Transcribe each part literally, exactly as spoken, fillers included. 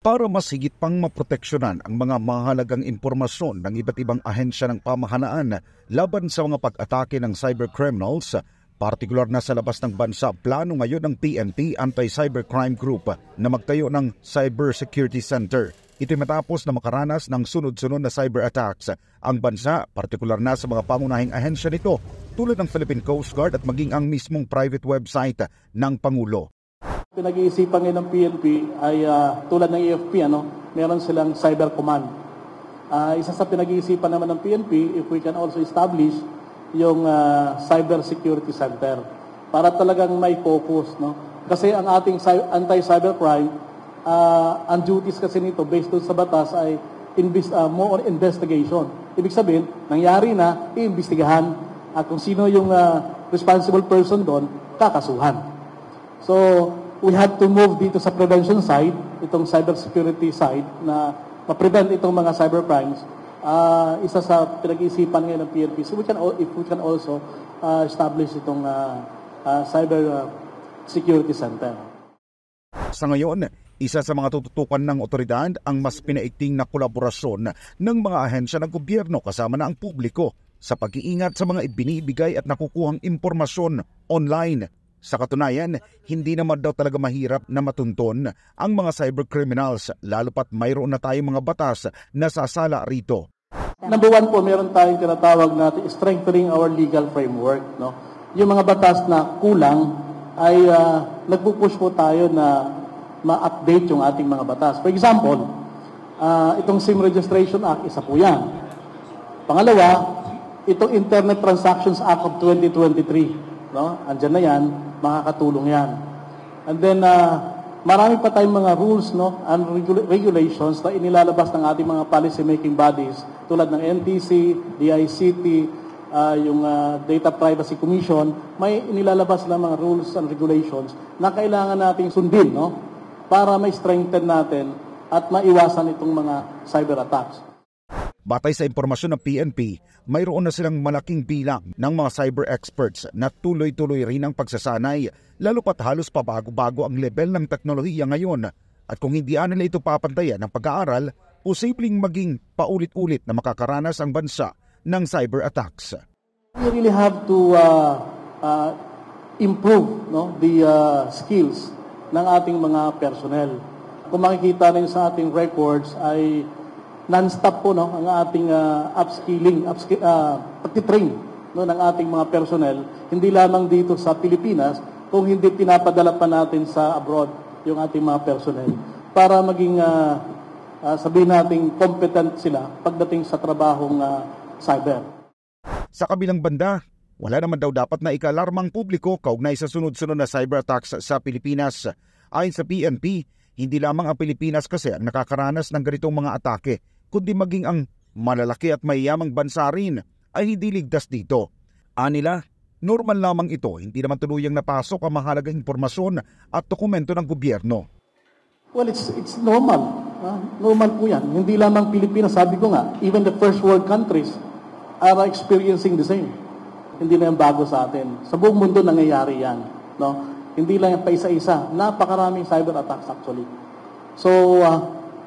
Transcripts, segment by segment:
para mas higit pang maproteksyonan ang mga mahalagang impormasyon ng iba't ibang ahensya ng pamahalaan laban sa mga pag-atake ng cybercriminals, partikular na sa labas ng bansa. Plano ngayon ng P N P Anti-Cybercrime Group na magtayo ng Cyber Security Center. Ito'y matapos na makaranas ng sunod-sunod na cyber attacks ang bansa, partikular na sa mga pangunahing ahensya nito tulad ng Philippine Coast Guard at maging ang mismong private website ng Pangulo. Pinag-iisipan ngayon ng P N P ay uh, tulad ng A F P, ano, meron silang cyber command. Uh, isa sa pinag-iisipan naman ng P N P, if we can also establish yung uh, cyber security center para talagang may focus, no? Kasi ang ating anti-cybercrime, uh, ang duties kasi nito based sa batas ay invest, uh, more on investigation. Ibig sabihin, nangyari na, iimbestigahan at kung sino yung uh, responsible person doon, kakasuhan. So, we have to move dito sa prevention side, itong cybersecurity side, na ma-prevent itong mga cybercrimes. Uh, isa sa pinag-iisipan ngayon ng P N P. So we can, if we can also uh, establish itong uh, uh, cyber uh, security center. Sa ngayon, isa sa mga tututukan ng otoridad ang mas pinaigting na kolaborasyon ng mga ahensya ng gobyerno kasama na ang publiko sa pag-iingat sa mga ibinibigay at nakukuhang impormasyon online. Sa katunayan, hindi naman daw talaga mahirap na matunton ang mga cybercriminals, lalo pat mayroon na tayong mga batas na sasala rito. Number one po, meron tayong tinatawag natin strengthening our legal framework. No? Yung mga batas na kulang ay uh, nagpupush po tayo na ma-update yung ating mga batas. For example, uh, itong SIM Registration Act, isa po yan. Pangalawa, itong Internet Transactions Act of twenty twenty-three. No? Andyan na yan, makakatulong yan. And then, uh, marami pa tayong mga rules, no, and regula- regulations na inilalabas ng ating mga policy-making bodies tulad ng N T C, D I C T, uh, yung uh, Data Privacy Commission. May inilalabas na mga rules and regulations na kailangan nating sundin, no, para ma-strengthen natin at maiwasan itong mga cyber attacks. Batay sa impormasyon ng P N P, mayroon na silang malaking bilang ng mga cyber experts na tuloy-tuloy rin ang pagsasanay, lalo pat halos pabago-bago ang level ng teknolohiya ngayon. At kung hindi nila ito papantayan ng pag-aaral, posibleng maging paulit-ulit na makakaranas ang bansa ng cyber attacks. We really have to uh, uh, improve, no, the uh, skills ng ating mga personnel. Kung makikita rin sa ating records ay non-stop po, no, ang ating uh, upskilling, upskill, uh, pagtitrain, no, ng ating mga personnel, hindi lamang dito sa Pilipinas, kung hindi pinapadala pa natin sa abroad yung ating mga personnel para maging, uh, uh, sabihin natin, competent sila pagdating sa trabahong uh, cyber. Sa kabilang banda, wala naman daw dapat na ikalarmang publiko kaugnay sa sunod-sunod na cyber attacks sa Pilipinas. Ayon sa P N P, hindi lamang ang Pilipinas kasi ang nakakaranas ng ganitong mga atake, kundi maging ang malalaki at mayayamang bansa rin ay hindi ligtas dito. Anila, normal lamang ito, hindi naman tuluyang napasok ang mahalagang impormasyon at dokumento ng gobyerno. Well, it's it's normal. Uh, normal po yan. Hindi lamang Pilipinas, sabi ko nga, even the first world countries are experiencing the same. Hindi na yung bago sa atin. Sa buong mundo nangyayari yan. No? Hindi lang yung pa isa-isa. Napakaraming cyber attacks actually. So, uh,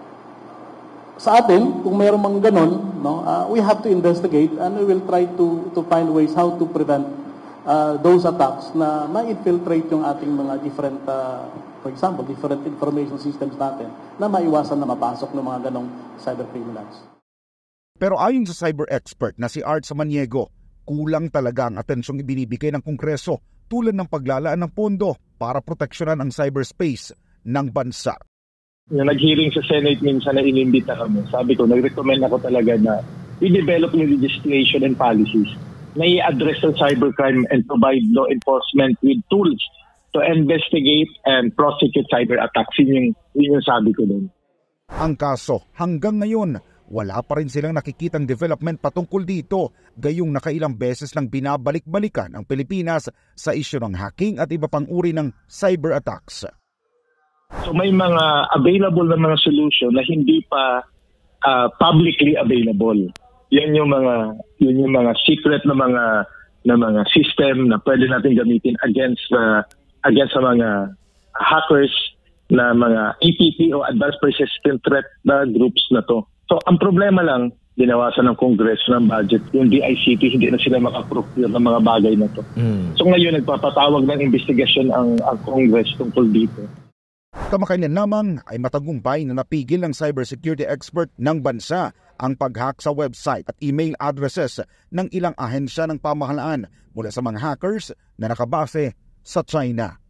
sa atin, kung mayroong mang ganon, no, uh, we have to investigate and we will try to to find ways how to prevent uh, those attacks na ma-infiltrate yung ating mga different, uh, for example, different information systems natin na maiwasan na mapasok ng mga ganong cyber criminals. Pero ayon sa cyber expert na si Art Samaniego, kulang talaga ang atensyong ibinibigay ng Kongreso tulad ng paglalaan ng pondo para proteksyonan ang cyberspace ng bansa. Yung nag-hearing sa Senate minsan na inimbita kami, sabi ko, nag-recommend ako talaga na i-develop yung legislation and policies na i-address ang cybercrime and provide law enforcement with tools to investigate and prosecute cyber attacks. Yun yung, yun yung sabi ko doon. Ang kaso, hanggang ngayon, wala pa rin silang nakikitang development patungkol dito, gayong nakailang beses lang binabalik-balikan ang Pilipinas sa isyu ng hacking at iba pang uri ng cyber attacks. So may mga available na mga solution na hindi pa uh, publicly available. Yan yung mga yun yung mga secret na mga na mga system na pwede natin gamitin against uh, against sa mga hackers na mga A P T o Advanced Persistent Threat na groups na to. So ang problema lang, dinawasan ng Kongreso ng budget, yung D I C T, hindi na sila makaprocure ng mga bagay na to. Mm. So ngayon, nagpapatawag ng investigasyon ang, ang Congress tungkol dito. Kamakailan lamang ay matagumpay na napigil ng cybersecurity expert ng bansa ang pag-hack sa website at email addresses ng ilang ahensya ng pamahalaan mula sa mga hackers na nakabase sa China.